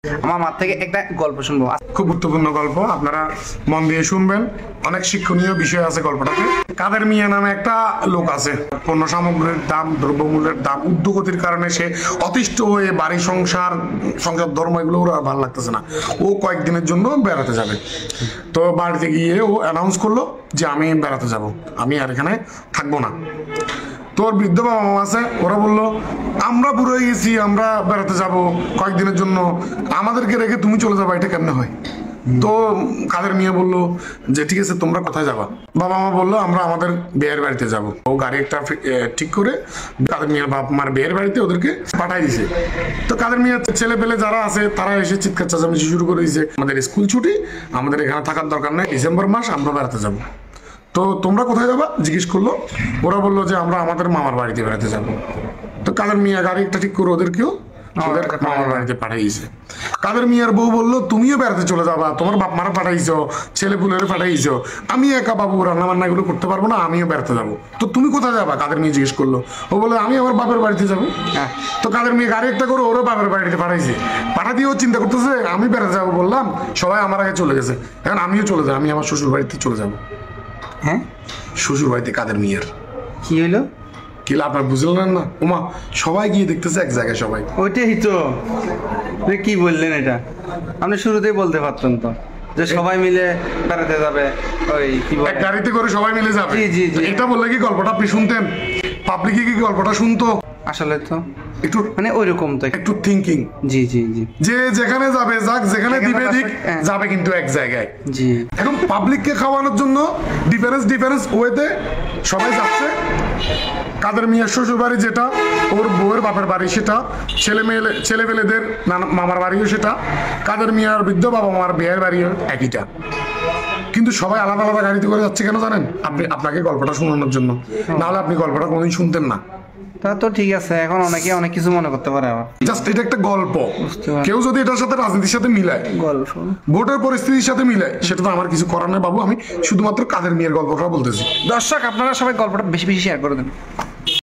আমার মার থেকে একটা গল্প শুনবো। খুব গুরুত্বপূর্ণ গল্প, আপনারা মন দিয়ে শুনবেন। অনেক শিক্ষণীয় বিষয় আছে গল্পটাতে। কাদের মিয়া নামে একটা লোক আছে, পণ্য সামগ্রীর দাম, দ্রব্যমূল্যের দাম ঊর্ধ্বগতির কারণে সে অতিষ্ঠ হয়ে বাড়ি সংসার ধর্ম এগুলো ওর আর ভালো লাগতেছে না। ও কয়েকদিনের জন্য বেড়াতে যাবে। তো বাড়িতে গিয়ে ও অ্যানাউন্স করলো যে আমি বেড়াতে যাব, আমি আর এখানে থাকবো না। তোর বৃদ্ধ বাবা মা আছে, ওরা বললো আমরা বুড়ো হয়ে গেছি, আমরা বেড়াতে যাব কয়েকদিনের জন্য, আমাদেরকে রেখে তুমি চলে যাবা, এটা কেমনে হয়? তো কাদের মিয়া বললো যে ঠিক আছে, তোমরা কোথায় যাবা? বাবা মা বললো আমরা আমাদের বিয়ের বাড়িতে যাব। ও গাড়ি একটা ঠিক করে কাদের মিয়ার বাপ মার বিয়ের বাড়িতে ওদেরকে পাঠাই দিছে। তো কাদের মিয়ার ছেলে পেলে যারা আছে তারা এসে চিৎকার চেঁচামেচি শুরু করে দিয়েছে, আমাদের স্কুল ছুটি, আমাদের এখানে থাকার দরকার নেই, ডিসেম্বর মাস আমরা বেড়াতে যাব। তো তোমরা কোথায় যাবা জিজ্ঞেস করলো। ওরা বললো যে আমরা আমাদের মামার বাড়িতে বেড়াতে যাবো। তো কাদের মিয়া গাড়ি একটা ঠিক করে ওদেরকেও ওদের মামার বাড়িতে পাঠাইছে। কাদের মিয়ার বউ বললো তুমিও বেড়াতে চলে যাবা, তোমার বাপ মারা পাঠাইছো, ছেলে পুলের পাঠাইছো, আমি একা বাবু রান্না বান্না এগুলো করতে পারবো না, আমিও বেড়াতে যাবো। তো তুমি কোথায় যাবা? কাদের মিয়া জিজ্ঞেস করলো। ও বলে আমি আমার বাপের বাড়িতে যাবো। তো কাদের মিয়া গাড়ি একটা করে ওরও বাপের বাড়িতে পাঠাইছে। পাঠা দিয়ে ও চিন্তা করতেছে আমি বেড়াতে যাবো, বললাম সবাই আমার আগে চলে গেছে, এখন আমিও চলে যাবো, আমি আমার শ্বশুর বাড়িতে চলে যাবো। হ্যাঁ, শ্বশুর বাড়িতে কাদের মিয়ার কি হলো? কি আপনার বুঝলেন না? ওমা সবাই গিয়ে দেখতেছে এক জায়গায় সবাই। ওইটাই তো, কি বললেন এটা? আপনি শুরুতেই বলতে পারতেন তো যে সবাই মিলে বেড়াতে যাবে, ওই কি বলে এক গাড়িতে করে সবাই মিলে যাবে। জি জি জি, এটা বললে কি গল্পটা আপনি শুনতেন? পাবলিকে কি গল্পটা শুনতো? আসলে তো একটু মানে ওইরকম তো একটু থিঙ্কিং। জি জি জি, যে যেখানে যাবে যাক, যেখানে দিবে দিক, যাবে কিন্তু এক জায়গায়। জি, এখন পাবলিককে খাওয়ানোর জন্য ডিফারেন্স ওয়েতে সবাই যাচ্ছে। কাদের মিয়ার শ্বশুর বাড়ি যেটা, ওর বউয়ের বাপের বাড়ি সেটা, ছেলেমেয়েদের মামার বাড়িও সেটা, কাদের মিয়ার বৃদ্ধ বাবা মার বিয়ের বাড়িও একইটা। কিন্তু সবাই আলাদা আলাদা গাড়িতে করে যাচ্ছে কেন জানেন? আপনাকে গল্পটা শোনানোর জন্য, নাহলে আপনি গল্পটা কোনোদিন শুনতেন না। তা তো ঠিক আছে, এখন অনেকে অনেক কিছু মনে করতে পারে। আবার জাস্ট এটা একটা গল্প, কেউ যদি এটার সাথে রাজনীতির সাথে মিলায়, গল্প ভোটের পরিস্থিতির সাথে মিলায়, সেটা তো আমার কিছু করার নেই বাবু। আমি শুধুমাত্র কাদের মিয়ার গল্পটা বলতেছি। দর্শক আপনারা সবাই গল্পটা বেশি বেশি শেয়ার করে দেন।